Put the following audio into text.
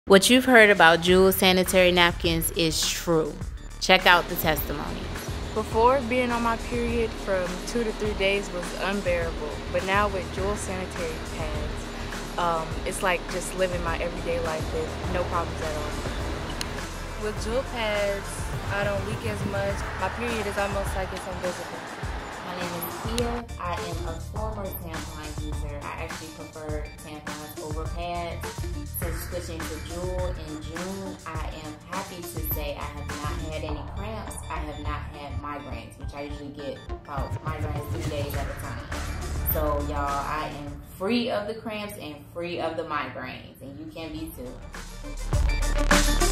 What you've heard about Jewel sanitary napkins is true. Check out the testimony. Before, being on my period from 2 to 3 days was unbearable, but now with Jewel sanitary pads, it's like just living my everyday life with no problems at all. With Jewel pads, I don't leak as much. My period is almost like it's invisible. My name is Tia. I am a former tampon user. I actually prefer tampons over pads. Since switching to Jewel in June, I am happy to say I have not had any cramps. I have not had migraines, which I usually get about migraines 3 days at a time. So y'all, I am free of the cramps and free of the migraines, and you can be too.